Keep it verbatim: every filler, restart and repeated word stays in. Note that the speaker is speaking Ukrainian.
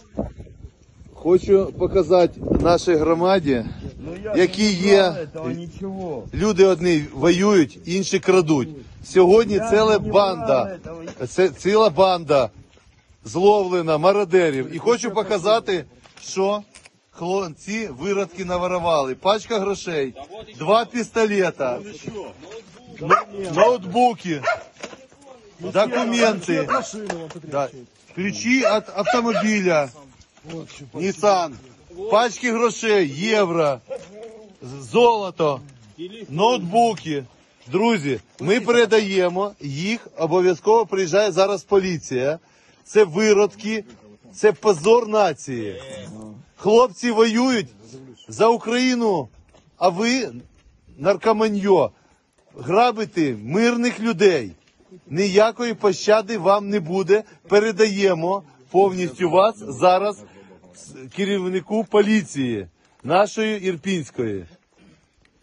Хочу показати нашій громаді, які є. Люди одні воюють, інші крадуть. Сьогодні ціла банда, це ціла банда зловлена, мародерів. І хочу показати, що хлопці виродки наворовали. Пачка грошей, два пістолета, ноутбуки, документи, да, ключі від автомобіля, Nissan, пачки грошей, євро, золото, ноутбуки. Друзі, ми передаємо їх, обов'язково приїжджає зараз поліція. Це виродки, це позор нації. Хлопці воюють за Україну, а ви, наркоманьо, грабите мирних людей. Ніякої пощади вам не буде. Передаємо повністю вас зараз керівнику поліції нашої Ірпінської.